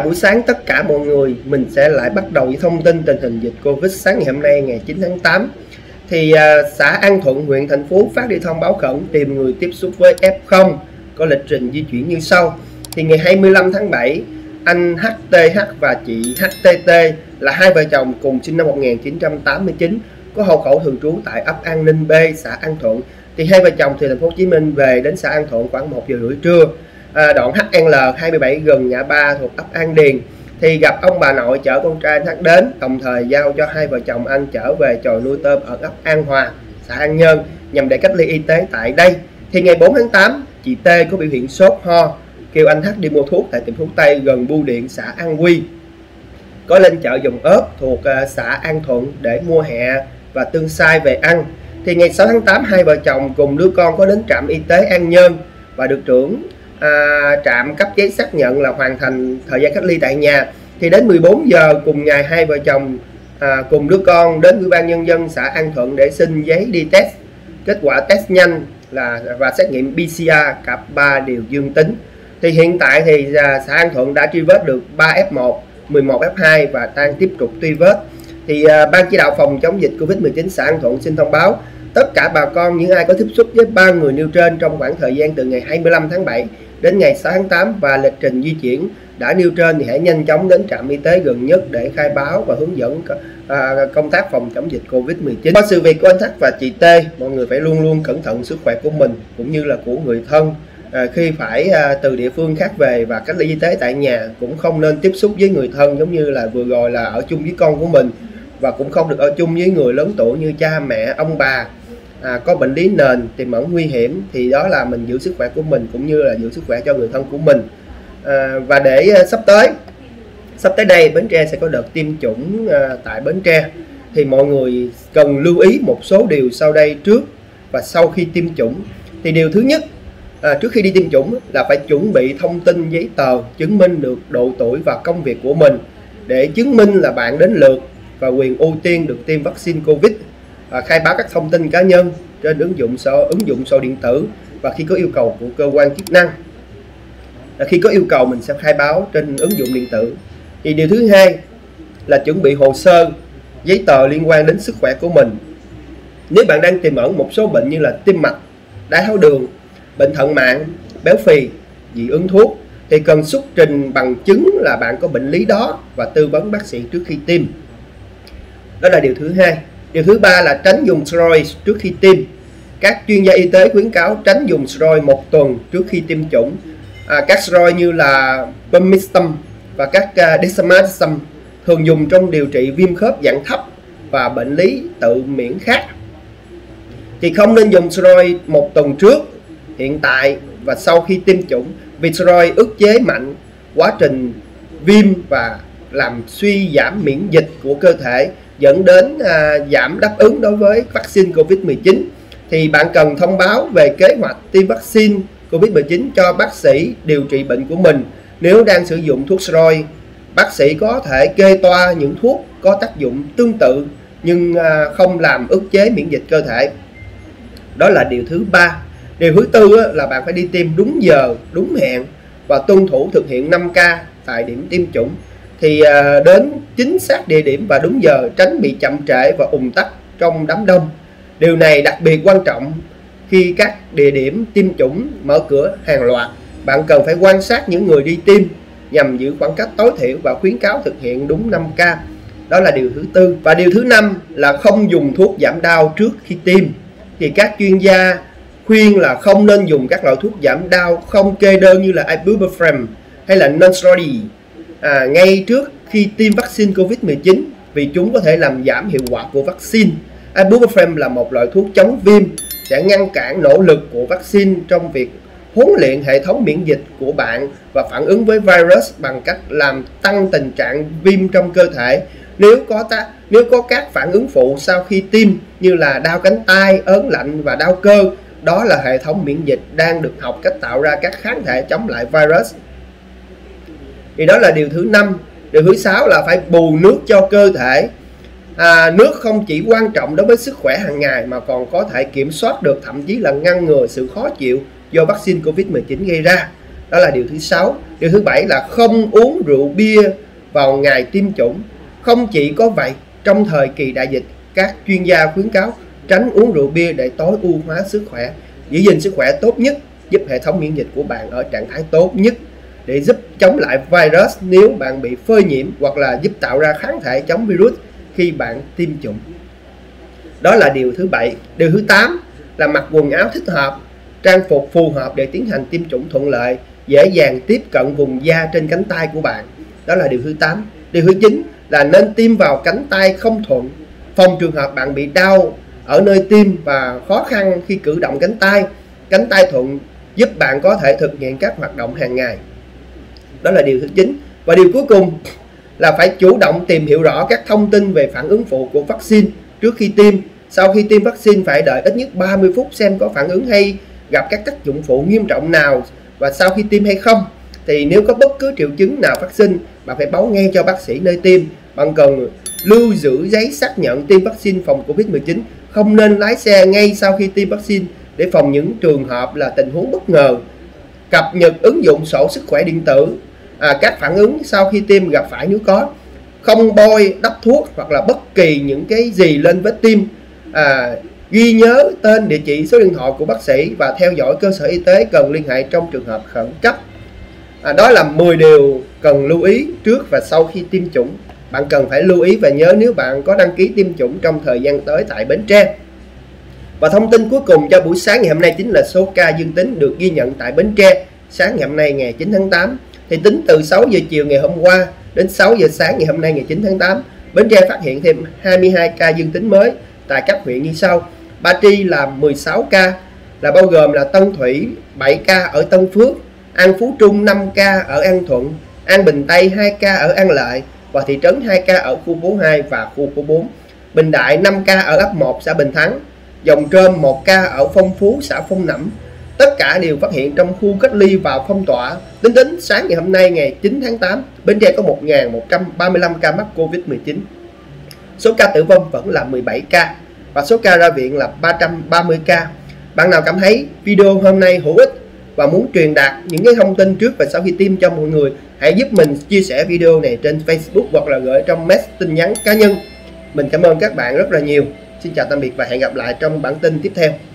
buổi sáng tất cả mọi người. Mình sẽ lại bắt đầu với thông tin tình hình dịch Covid sáng ngày hôm nay ngày 9 tháng 8. Thì xã An Thuận, huyện Thành Phú phát đi thông báo khẩn tìm người tiếp xúc với F0 có lịch trình di chuyển như sau. Thì ngày 25 tháng 7, anh HTH và chị HTT là hai vợ chồng cùng sinh năm 1989, có hộ khẩu thường trú tại ấp An Ninh B, xã An Thuận. Thì hai vợ chồng từ thành phố Hồ Chí Minh về đến xã An Thuận khoảng 1 giờ rưỡi trưa. Đoạn HL27 gần ngã ba thuộc ấp An Điền thì gặp ông bà nội chở con trai anh H đến, đồng thời giao cho hai vợ chồng anh trở về chòi nuôi tôm ở ấp An Hòa, xã An Nhơn nhằm để cách ly y tế tại đây. Thì ngày 4 tháng 8, chị T có biểu hiện sốt ho, kêu anh H đi mua thuốc tại tiệm thuốc Tây gần bưu điện xã An Quy. Có lên chợ Dòng Ớt thuộc xã An Thuận để mua hẹ và tương xay về ăn. Thì ngày 6 tháng 8, hai vợ chồng cùng đứa con có đến trạm y tế An Nhơn và được trưởng trạm cấp giấy xác nhận là hoàn thành thời gian cách ly tại nhà. Thì đến 14 giờ cùng ngày, hai vợ chồng cùng đứa con đến Ủy ban Nhân dân xã An Thuận để xin giấy đi test. Kết quả test nhanh và xét nghiệm PCR cả ba đều dương tính. Thì hiện tại thì xã An Thuận đã truy vết được 3 F1, 11 F2 và đang tiếp tục truy vết. Thì Ban chỉ đạo phòng chống dịch Covid-19 xã An Thuận xin thông báo tất cả bà con những ai có tiếp xúc với 3 người nêu trên trong khoảng thời gian từ ngày 25 tháng 7 đến ngày 6 tháng 8 và lịch trình di chuyển đã nêu trên thì hãy nhanh chóng đến trạm y tế gần nhất để khai báo và hướng dẫn công tác phòng chống dịch Covid-19. Qua sự việc của anh H và chị T, mọi người phải luôn luôn cẩn thận sức khỏe của mình cũng như là của người thân. Khi phải từ địa phương khác về và cách ly y tế tại nhà, cũng không nên tiếp xúc với người thân giống như là vừa rồi là ở chung với con của mình, và cũng không được ở chung với người lớn tuổi như cha mẹ, ông bà có bệnh lý nền tiềm ẩn nguy hiểm. Thì đó là mình giữ sức khỏe của mình cũng như là giữ sức khỏe cho người thân của mình. Và để sắp tới đây Bến Tre sẽ có đợt tiêm chủng tại Bến Tre, thì mọi người cần lưu ý một số điều sau đây trước và sau khi tiêm chủng. Thì điều thứ nhất, trước khi đi tiêm chủng là phải chuẩn bị thông tin giấy tờ chứng minh được độ tuổi và công việc của mình để chứng minh là bạn đến lượt và quyền ưu tiên được tiêm vaccine Covid. Khai báo các thông tin cá nhân trên ứng dụng sổ điện tử và khi có yêu cầu của cơ quan chức năng. Khi có yêu cầu mình sẽ khai báo trên ứng dụng điện tử. Thì điều thứ hai là chuẩn bị hồ sơ giấy tờ liên quan đến sức khỏe của mình. Nếu bạn đang tiềm ẩn một số bệnh như là tim mạch, đái tháo đường, bệnh thận mạng, béo phì, dị ứng thuốc thì cần xuất trình bằng chứng là bạn có bệnh lý đó và tư vấn bác sĩ trước khi tiêm. Đó là điều thứ hai. Điều thứ ba là tránh dùng steroid trước khi tiêm. Các chuyên gia y tế khuyến cáo tránh dùng steroid 1 tuần trước khi tiêm chủng. Các steroid như là Pemmistum và các Dexamethasone thường dùng trong điều trị viêm khớp dạng thấp và bệnh lý tự miễn khác. Thì không nên dùng steroid 1 tuần trước, hiện tại và sau khi tiêm chủng, vì steroid ức chế mạnh quá trình viêm và làm suy giảm miễn dịch của cơ thể, dẫn đến giảm đáp ứng đối với vaccine Covid-19. Thì bạn cần thông báo về kế hoạch tiêm vaccine Covid-19 cho bác sĩ điều trị bệnh của mình. Nếu đang sử dụng thuốc steroid, bác sĩ có thể kê toa những thuốc có tác dụng tương tự nhưng không làm ức chế miễn dịch cơ thể. Đó là điều thứ ba. Điều thứ tư là bạn phải đi tiêm đúng giờ, đúng hẹn và tuân thủ thực hiện 5K tại điểm tiêm chủng. Thì đến chính xác địa điểm và đúng giờ, tránh bị chậm trễ và ùn tắc trong đám đông. Điều này đặc biệt quan trọng khi các địa điểm tiêm chủng mở cửa hàng loạt. Bạn cần phải quan sát những người đi tiêm nhằm giữ khoảng cách tối thiểu và khuyến cáo thực hiện đúng 5K. Đó là điều thứ tư. Và điều thứ năm là không dùng thuốc giảm đau trước khi tiêm. Thì các chuyên gia khuyên là không nên dùng các loại thuốc giảm đau không kê đơn như là ibuprofen hay là non-steroid ngay trước khi tiêm vaccine Covid-19 vì chúng có thể làm giảm hiệu quả của vaccine. Ibuprofen là một loại thuốc chống viêm, sẽ ngăn cản nỗ lực của vaccine trong việc huấn luyện hệ thống miễn dịch của bạn và phản ứng với virus bằng cách làm tăng tình trạng viêm trong cơ thể. Nếu có các phản ứng phụ sau khi tiêm như là đau cánh tay, ớn lạnh và đau cơ, đó là hệ thống miễn dịch đang được học cách tạo ra các kháng thể chống lại virus. Thì đó là điều thứ 5. Điều thứ 6 là phải bù nước cho cơ thể. Nước không chỉ quan trọng đối với sức khỏe hàng ngày mà còn có thể kiểm soát được, thậm chí là ngăn ngừa sự khó chịu do vaccine Covid-19 gây ra. Đó là điều thứ 6. Điều thứ 7 là không uống rượu bia vào ngày tiêm chủng. Không chỉ có vậy, trong thời kỳ đại dịch, các chuyên gia khuyến cáo tránh uống rượu bia để tối ưu hóa sức khỏe, giữ gìn sức khỏe tốt nhất, giúp hệ thống miễn dịch của bạn ở trạng thái tốt nhất để giúp chống lại virus nếu bạn bị phơi nhiễm, hoặc là giúp tạo ra kháng thể chống virus khi bạn tiêm chủng. Đó là điều thứ 7. Điều thứ 8 là mặc quần áo thích hợp, trang phục phù hợp để tiến hành tiêm chủng thuận lợi, dễ dàng tiếp cận vùng da trên cánh tay của bạn. Đó là điều thứ 8. Điều thứ 9 là nên tiêm vào cánh tay không thuận, phòng trường hợp bạn bị đau ở nơi tiêm và khó khăn khi cử động cánh tay. Cánh tay thuận giúp bạn có thể thực hiện các hoạt động hàng ngày. Đó là điều thứ 9. Và điều cuối cùng là phải chủ động tìm hiểu rõ các thông tin về phản ứng phụ của vaccine trước khi tiêm. Sau khi tiêm vaccine phải đợi ít nhất 30 phút xem có phản ứng hay gặp các tác dụng phụ nghiêm trọng nào và sau khi tiêm hay không. Thì nếu có bất cứ triệu chứng nào phát sinh, bạn phải báo ngay cho bác sĩ nơi tiêm. Bạn cần lưu giữ giấy xác nhận tiêm vaccine phòng Covid-19. Không nên lái xe ngay sau khi tiêm vaccine để phòng những trường hợp là tình huống bất ngờ. Cập nhật ứng dụng sổ sức khỏe điện tử, các phản ứng sau khi tiêm gặp phải nếu có. Không bôi đắp thuốc hoặc là bất kỳ những cái gì lên vết tiêm. Ghi nhớ tên, địa chỉ, số điện thoại của bác sĩ và theo dõi cơ sở y tế cần liên hệ trong trường hợp khẩn cấp. Đó là 10 điều cần lưu ý trước và sau khi tiêm chủng. Bạn cần phải lưu ý và nhớ nếu bạn có đăng ký tiêm chủng trong thời gian tới tại Bến Tre. Và thông tin cuối cùng cho buổi sáng ngày hôm nay chính là số ca dương tính được ghi nhận tại Bến Tre sáng ngày hôm nay ngày 9 tháng 8. Thì tính từ 6 giờ chiều ngày hôm qua đến 6 giờ sáng ngày hôm nay ngày 9 tháng 8, Bến Tre phát hiện thêm 22 ca dương tính mới tại các huyện như sau. Ba Tri là 16 ca, là bao gồm là Tân Thủy 7 ca ở Tân Phước, An Phú Trung 5 ca ở An Thuận, An Bình Tây 2 ca ở An Lợi và thị trấn 2 ca ở khu phố 2 và khu phố 4. Bình Đại 5 ca ở ấp 1 xã Bình Thắng, Dòng Trơm 1 ca ở Phong Phú xã Phong Nẫm. Tất cả đều phát hiện trong khu cách ly và phong tỏa. Tính đến sáng ngày hôm nay ngày 9 tháng 8, Bến Tre có 1.135 ca mắc Covid-19. Số ca tử vong vẫn là 17 ca và số ca ra viện là 330 ca. Bạn nào cảm thấy video hôm nay hữu ích và muốn truyền đạt những cái thông tin trước và sau khi tiêm cho mọi người, hãy giúp mình chia sẻ video này trên Facebook hoặc là gửi trong message tin nhắn cá nhân. Mình cảm ơn các bạn rất là nhiều. Xin chào tạm biệt và hẹn gặp lại trong bản tin tiếp theo.